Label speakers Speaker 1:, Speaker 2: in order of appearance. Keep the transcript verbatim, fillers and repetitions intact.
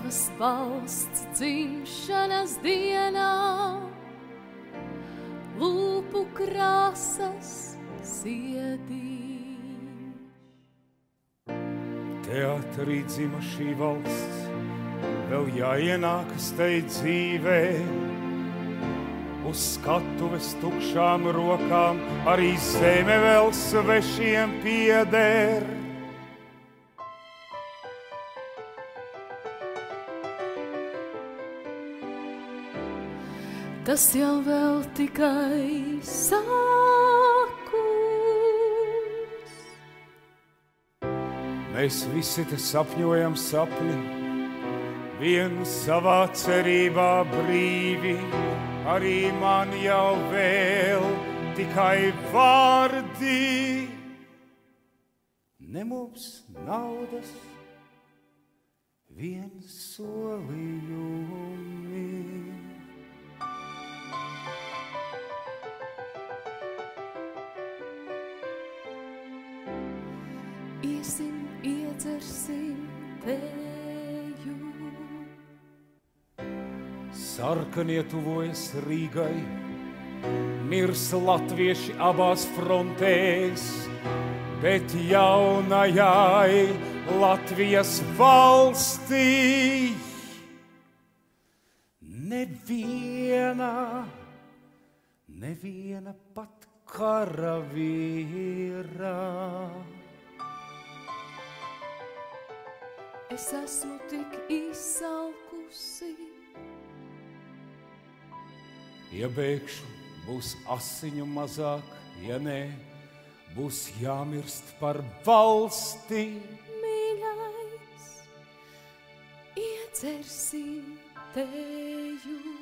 Speaker 1: brīvas valsts dzimšanas dienā, lūpu krāsas ziedīš.
Speaker 2: Teātrī dzima šī valsts, vēl jāienākas tai dzīvē. Uz skatuves tukšām rokām arī zeme vēl svešiem pieder.
Speaker 1: Tas jau vēl tikai sākums.
Speaker 2: Mēs visi te sapņojam sapni, vien savā cerībā brīvi. Arī man jau vēl tikai vārdi. Ne mums naudas, vien solījumi.
Speaker 1: Iesim, iedzersim teju.
Speaker 2: Sarkanie tuvojas Rīgai, mirs latvieši abās frontēs, bet jaunajai Latvijas valstī neviena, neviena pat karavīra.
Speaker 1: Es esmu tik izsalkusi.
Speaker 2: Ja bēgšu, būs asiņu mazāk, ja nē, būs jāmirst par valsti.
Speaker 1: Mīļais, iedzersim teju.